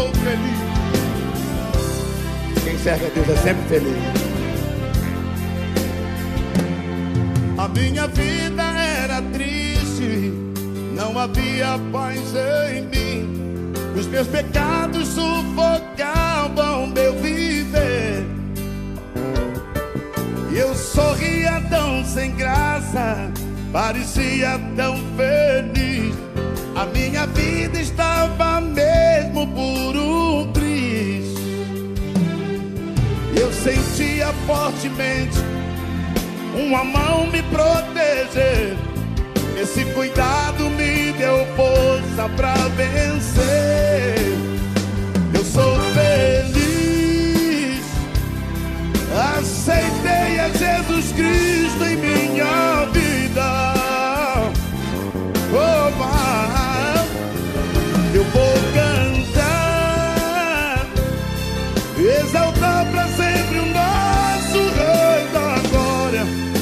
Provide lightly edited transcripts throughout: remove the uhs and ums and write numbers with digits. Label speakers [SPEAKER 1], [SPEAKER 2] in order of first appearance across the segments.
[SPEAKER 1] sou feliz. Quem serve a Deus é sempre feliz. A minha vida era triste, não havia paz em mim. Os meus pecados sufocavam meu viver. E eu sorria tão sem graça, parecia tão feliz. A minha vida estava mesmo por um triz. Eu sentia fortemente uma mão me proteger. Esse cuidado me deu força pra vencer. Eu sou feliz, aceitei a Jesus Cristo em minha vida. Oh, eu vou cantar, exaltar pra sempre o nosso Rei da Glória.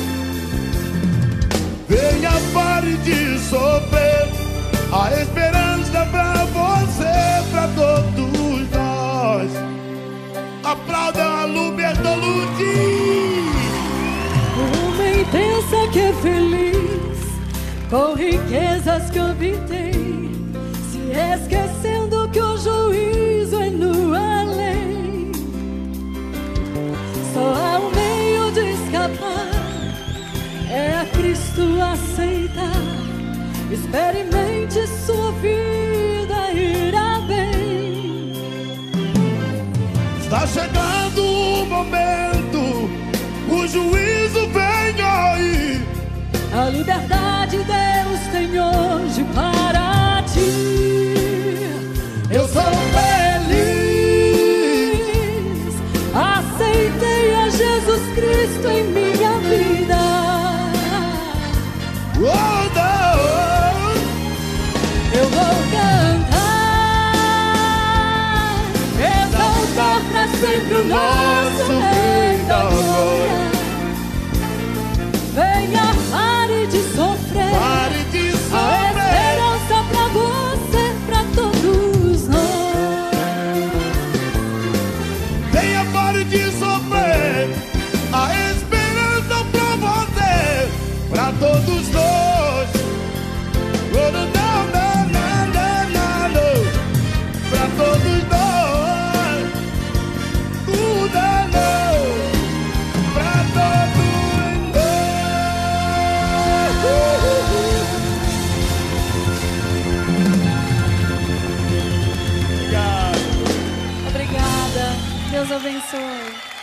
[SPEAKER 1] Venha, pare de sofrer, a esperança pra você, pra todos nós. Aplauda a Lu Bertolucci.
[SPEAKER 2] O homem pensa que é feliz com riquezas que obtém, se esquecendo que o juízo é no além. Só há um meio de escapar, é a Cristo aceitar. Experimente, sua vida irá bem.
[SPEAKER 1] Está chegando o momento, o juízo vem aí.
[SPEAKER 2] A liberdade Deus tem hoje para ti.
[SPEAKER 1] Eu sou
[SPEAKER 2] feliz, aceitei a Jesus Cristo em minha vida.
[SPEAKER 1] Oh, não.
[SPEAKER 2] Eu vou cantar, exaltar pra sempre o nosso Rei da Glória. Venha, pare de sofrer,
[SPEAKER 1] Pare de
[SPEAKER 2] a
[SPEAKER 1] sofrer.
[SPEAKER 2] esperança pra você, pra todos nós.
[SPEAKER 1] Venha, pare de sofrer, a esperança pra você, pra todos nós. Oh, não, não, não, não, não, não. Pra todos nós. Tudo é não. Pra todos nós. Obrigado.
[SPEAKER 2] Obrigada, Deus abençoe.